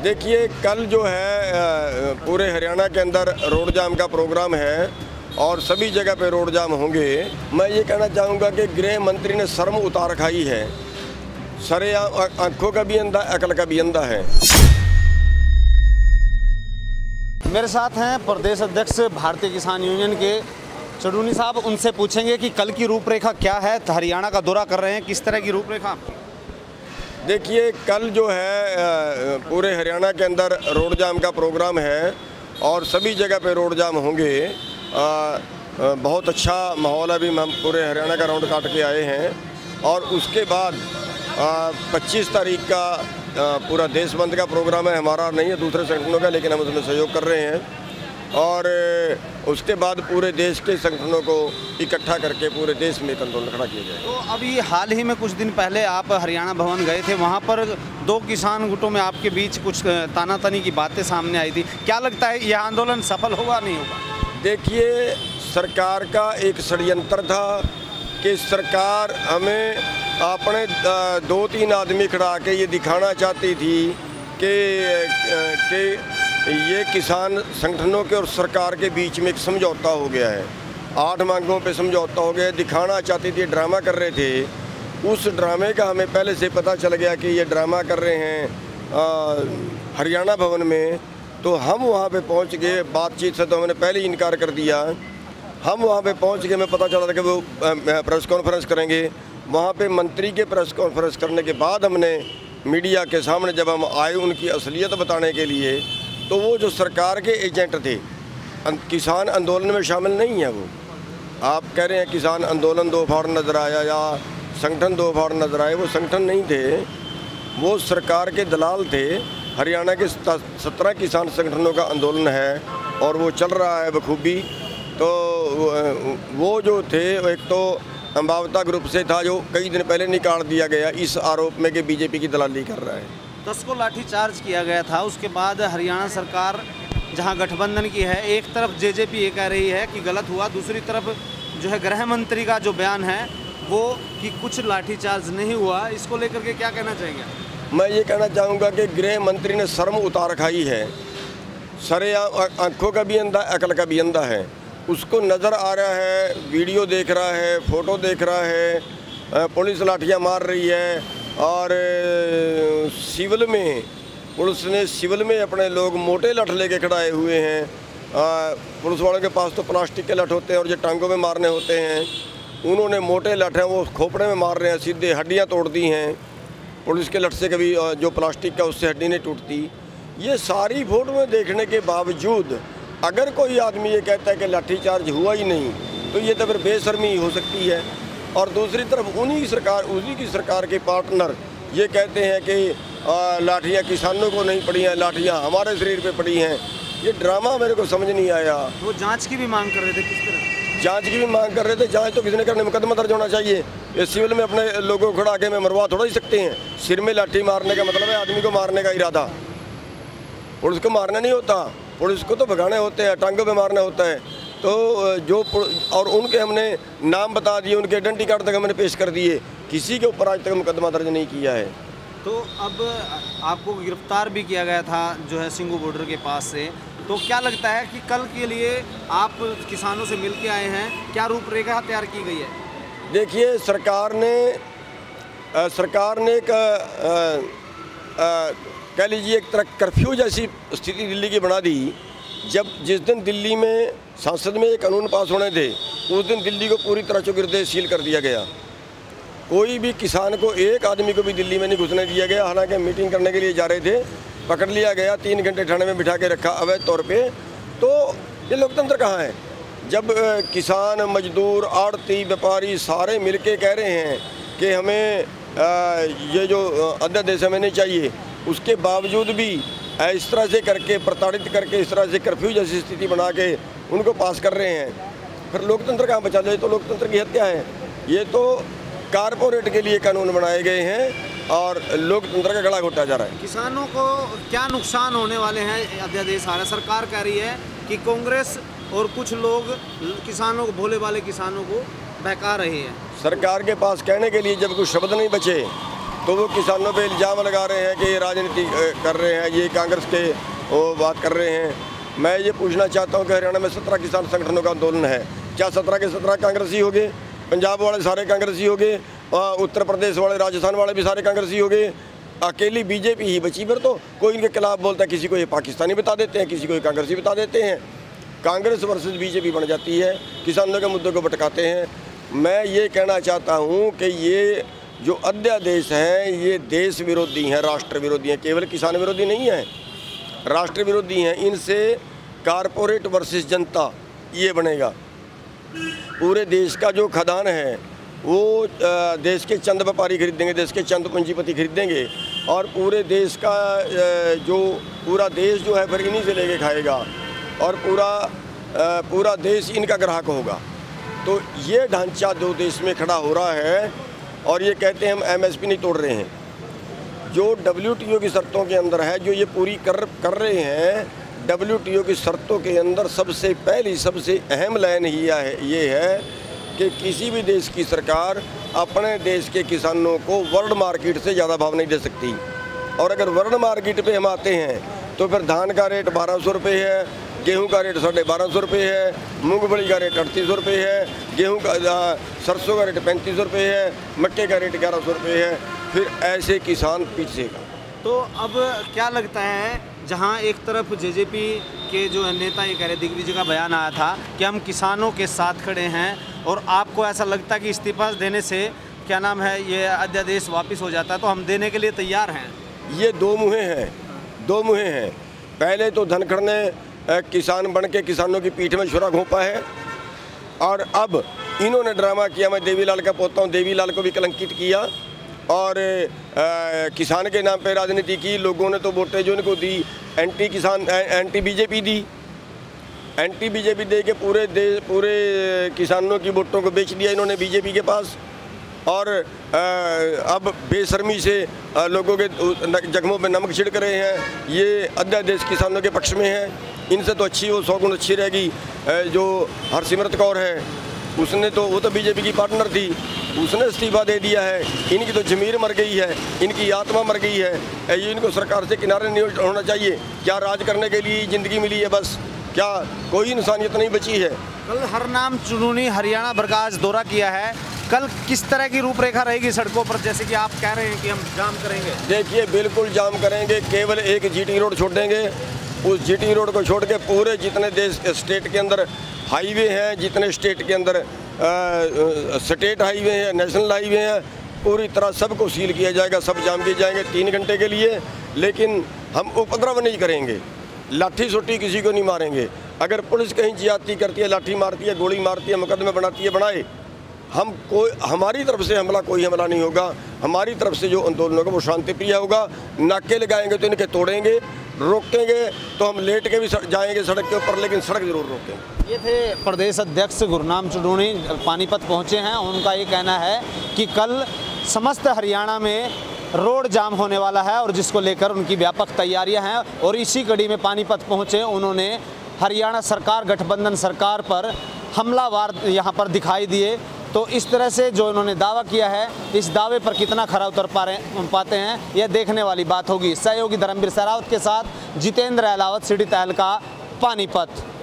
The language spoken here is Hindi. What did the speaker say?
देखिए, कल जो है पूरे हरियाणा के अंदर रोड जाम का प्रोग्राम है और सभी जगह पे रोड जाम होंगे। मैं ये कहना चाहूँगा कि गृह मंत्री ने शर्म उतार खाई है। सरे आंखों का भी अंधा, अकल का भी अंधा है। मेरे साथ हैं प्रदेश अध्यक्ष भारतीय किसान यूनियन के चडूनी साहब। उनसे पूछेंगे कि कल की रूपरेखा क्या है। हरियाणा का दौरा कर रहे हैं, किस तरह की रूपरेखा आपकी? देखिए, कल जो है पूरे हरियाणा के अंदर रोड जाम का प्रोग्राम है और सभी जगह पे रोड जाम होंगे। बहुत अच्छा माहौल है। अभी हम पूरे हरियाणा का राउंड काट के आए हैं और उसके बाद 25 तारीख का पूरा देश बंद का प्रोग्राम है। हमारा नहीं है, दूसरे संगठनों का, लेकिन हम उसमें सहयोग कर रहे हैं। और उसके बाद पूरे देश के संगठनों को इकट्ठा करके पूरे देश में एक आंदोलन खड़ा किया जाए। तो अभी हाल ही में कुछ दिन पहले आप हरियाणा भवन गए थे, वहाँ पर दो किसान गुटों में आपके बीच कुछ तानातनी की बातें सामने आई थी। क्या लगता है, यह आंदोलन सफल होगा नहीं होगा? देखिए, सरकार का एक षड्यंत्र था कि सरकार हमें अपने 2-3 आदमी खड़ा के ये दिखाना चाहती थी कि ये किसान संगठनों के और सरकार के बीच में एक समझौता हो गया है। 8 मांगों पे समझौता हो गया। दिखाना चाहती थी, ड्रामा कर रहे थे। उस ड्रामे का हमें पहले से पता चल गया कि ये ड्रामा कर रहे हैं हरियाणा भवन में। तो हम वहाँ पे पहुँच गए। बातचीत से तो हमने पहले ही इनकार कर दिया। हम वहाँ पे पहुँच गए, हमें पता चला था कि वो प्रेस कॉन्फ्रेंस करेंगे। वहाँ पे मंत्री के प्रेस कॉन्फ्रेंस करने के बाद हमने मीडिया के सामने जब हम आए उनकी असलियत बताने के लिए, तो वो जो सरकार के एजेंट थे, किसान आंदोलन में शामिल नहीं है। वो आप कह रहे हैं किसान आंदोलन 2 फाड़ नज़र आया या संगठन 2 फाड़ नज़र आए, वो संगठन नहीं थे, वो सरकार के दलाल थे। हरियाणा के 17 किसान संगठनों का आंदोलन है और वो चल रहा है बखूबी। तो वो जो थे, एक तो अंबावता ग्रुप से था जो कई दिन पहले निकाल दिया गया इस आरोप में कि बीजेपी की दलाली कर रहा है। 10 को लाठीचार्ज किया गया था। उसके बाद हरियाणा सरकार जहां गठबंधन की है, एक तरफ जेजेपी ये कह रही है कि गलत हुआ, दूसरी तरफ जो है गृह मंत्री का जो बयान है वो कि कुछ लाठीचार्ज नहीं हुआ। इसको लेकर के क्या कहना चाहेंगे? मैं ये कहना चाहूँगा कि गृह मंत्री ने शर्म उतार खाई है। सरे आंखों का भी अंधा, अकल का भी अंधा है। उसको नज़र आ रहा है, वीडियो देख रहा है, फ़ोटो देख रहा है, पुलिस लाठियाँ मार रही है और सिविल में पुलिस ने सिविल में अपने लोग मोटे लठ लेके खड़ाए हुए हैं। पुलिस वालों के पास तो प्लास्टिक के लठ होते हैं और जो टांगों में मारने होते हैं, उन्होंने मोटे लठ हैं वो खोपड़े में मार रहे हैं, सीधे हड्डियां तोड़ दी हैं। पुलिस के लठ से कभी जो प्लास्टिक का उससे हड्डी नहीं टूटती। ये सारी फोटो में देखने के बावजूद अगर कोई आदमी ये कहता है कि लाठीचार्ज हुआ ही नहीं, तो ये तो फिर बेशर्मी ही हो सकती है। और दूसरी तरफ उन्हीं की सरकार के पार्टनर ये कहते हैं कि लाठियाँ किसानों को नहीं पड़ी हैं, लाठियाँ हमारे शरीर पे पड़ी हैं। ये ड्रामा मेरे को समझ नहीं आया। वो जांच की भी मांग कर रहे थे, किस तरह जांच की भी मांग कर रहे थे। जांच तो किसने करने, मुकदमा दर्ज होना चाहिए। ये सिविल में अपने लोगों को खड़ा के में मरवा थोड़ा ही सकते हैं। सिर में लाठी मारने का मतलब है आदमी को मारने का इरादा। पुलिस को मारना नहीं होता, पुलिस को तो भगाने होते हैं, टांगों पे मारना होता है। तो जो और उनके हमने नाम बता दिए, उनके आइडेंटिटी कार्ड तक हमने पेश कर दिए। किसी के ऊपर आज तक मुकदमा दर्ज नहीं किया है। तो अब आपको गिरफ्तार भी किया गया था जो है सिंगू बॉर्डर के पास से। तो क्या लगता है कि कल के लिए आप किसानों से मिल के आए हैं, क्या रूपरेखा तैयार की गई है? देखिए, सरकार ने कह लीजिए एक तरह कर्फ्यू जैसी स्थिति दिल्ली की बना दी। जिस दिन दिल्ली में संसद में ये कानून पास होने थे, उस दिन दिल्ली को पूरी तरह चौगिरदे सील कर दिया गया। कोई भी किसान को, एक आदमी को भी दिल्ली में नहीं घुसने दिया गया। हालांकि मीटिंग करने के लिए जा रहे थे, पकड़ लिया गया, 3 घंटे थाने में बिठा के रखा अवैध तौर पे। तो ये लोकतंत्र कहाँ है? जब किसान, मजदूर, आड़ती, व्यापारी सारे मिलके कह रहे हैं कि हमें ये जो अध्यादेश हमें नहीं चाहिए, उसके बावजूद भी इस तरह से करके, प्रताड़ित करके, इस तरह से कर्फ्यू जैसी स्थिति बना के उनको पास कर रहे हैं, फिर लोकतंत्र कहाँ बचा? ये तो लोकतंत्र की हत्या है। ये तो कारपोरेट के लिए कानून बनाए गए हैं और लोकतंत्र का गला घोटा जा रहा है। किसानों को क्या नुकसान होने वाले हैं? अध्यादेश आ रहा है, सरकार कह रही है कि कांग्रेस और कुछ लोग किसानों को, भोले भाले किसानों को बहका रहे हैं। सरकार के पास कहने के लिए जब कुछ शब्द नहीं बचे तो वो किसानों पे इल्ज़ाम लगा रहे हैं कि ये राजनीति कर रहे हैं, ये कांग्रेस के वो बात कर रहे हैं। मैं ये पूछना चाहता हूँ कि हरियाणा में 17 किसान संगठनों का आंदोलन है, क्या 17 के 17 कांग्रेसी हो गए? पंजाब वाले सारे कांग्रेसी हो गए, उत्तर प्रदेश वाले, राजस्थान वाले भी सारे कांग्रेसी हो गए, अकेली बीजेपी ही बची। फिर तो कोई इनके खिलाफ बोलता है, किसी को ये पाकिस्तानी बता देते हैं, किसी को ये कांग्रेसी बता देते हैं। कांग्रेस वर्सेस बीजेपी बन जाती है, किसानों के मुद्दों को भटकाते हैं। मैं ये कहना चाहता हूँ कि ये जो अध्यादेश हैं ये देश विरोधी हैं, राष्ट्र विरोधी हैं, केवल किसान विरोधी नहीं हैं, राष्ट्र विरोधी हैं। इनसे कारपोरेट वर्सेस जनता ये बनेगा। पूरे देश का जो खदान है वो देश के चंद व्यापारी खरीदेंगे, देश के चंद पूंजीपति खरीदेंगे, और पूरे देश का जो पूरा देश जो है फिर इन्हीं से लेके खाएगा, और पूरा देश इनका ग्राहक होगा। तो ये ढांचा जो देश में खड़ा हो रहा है, और ये कहते हैं हम एमएसपी नहीं तोड़ रहे हैं, जो डब्ल्यूटीओ की शर्तों के अंदर है, जो ये पूरी कर रहे हैं। डब्ल्यूटीओ की शर्तों के अंदर सबसे पहली सबसे अहम लाइन ये है कि किसी भी देश की सरकार अपने देश के किसानों को वर्ल्ड मार्केट से ज़्यादा भाव नहीं दे सकती। और अगर वर्ल्ड मार्केट पे हम आते हैं तो फिर धान का रेट 1200 रुपये है, गेहूं का रेट 1250 रुपये है, मूंगफली का रेट 3800 रुपये है, गेहूं का सरसों का रेट 3500 रुपये है, मक्के का रेट 1100 रुपये है। फिर ऐसे किसान पीछेगा। तो अब क्या लगता है, जहां एक तरफ जेजेपी के जो नेता ये कह रहे, दिग्विजय का बयान आया था कि हम किसानों के साथ खड़े हैं, और आपको ऐसा लगता है कि इस्तीफा देने से क्या नाम है ये अध्यादेश वापस हो जाता है, तो हम देने के लिए तैयार हैं। ये दो मुँहे हैं। पहले तो धनखड़ ने किसान बन के किसानों की पीठ में छुरा घोंपा है, और अब इन्होंने ड्रामा किया, मैं देवीलाल का पोता हूँ, देवीलाल को भी कलंकित किया, और किसान के नाम पे राजनीति की। लोगों ने तो वोटें जो इनको दी एंटी किसान, एंटी बीजेपी दी, एंटी बीजेपी दे के पूरे किसानों की वोटों को बेच दिया इन्होंने बीजेपी के पास। और अब बेशर्मी से लोगों के जख्मों पे नमक छिड़क रहे हैं। ये अध्यादेश किसानों के पक्ष में है। इनसे तो अच्छी, वो 100 गुण अच्छी रहेगी जो हरसिमरत कौर है, उसने तो, वो तो बीजेपी की पार्टनर थी, उसने इस्तीफा दे दिया है। इनकी तो ज़मीर मर गई है, इनकी आत्मा मर गई है। ये इनको सरकार से किनारे नहीं होना चाहिए। क्या राज करने के लिए ज़िंदगी मिली है बस? क्या कोई इंसानियत नहीं बची है? कल हरनाम चुनूनी हरियाणा बरगाज दौरा किया है, कल किस तरह की रूपरेखा रहेगी सड़कों पर, जैसे कि आप कह रहे हैं कि हम जाम करेंगे? देखिए, बिल्कुल जाम करेंगे। केवल एक जीटी रोड छोड़ेंगे, उस जीटी रोड को छोड़ के पूरे जितने देश स्टेट के अंदर हाईवे हैं, जितने स्टेट के अंदर स्टेट हाईवे हैं, नेशनल हाईवे हैं, पूरी तरह सबको सील किया जाएगा, सब जाम किए जाएंगे 3 घंटे के लिए। लेकिन हम उपद्रव नहीं करेंगे, लाठी सोटी किसी को नहीं मारेंगे। अगर पुलिस कहीं ज्यादती करती है, लाठी मारती है, गोली मारती है, मुकदमे बनाती है, बनाए। हमारी तरफ से कोई हमला नहीं होगा। हमारी तरफ से जो आंदोलन होगा वो शांति प्रिय होगा। नाके लगाएंगे तो इनके तोड़ेंगे, रोकेंगे तो हम लेट के भी जाएंगे सड़क के ऊपर, लेकिन सड़क जरूर रोकेंगे। ये थे प्रदेश अध्यक्ष गुरनाम चुनूनी, पानीपत पहुंचे हैं। उनका ये कहना है कि कल समस्त हरियाणा में रोड जाम होने वाला है, और जिसको लेकर उनकी व्यापक तैयारियां हैं। और इसी कड़ी में पानीपत पहुंचे उन्होंने हरियाणा सरकार, गठबंधन सरकार पर हमलावार यहाँ पर दिखाई दिए। तो इस तरह से जो इन्होंने दावा किया है, इस दावे पर कितना खरा उतर पाते हैं यह देखने वाली बात होगी। सहयोगी धर्मवीर सहरावत के साथ जितेंद्र अहलावत, सिटी तहलका, पानीपत।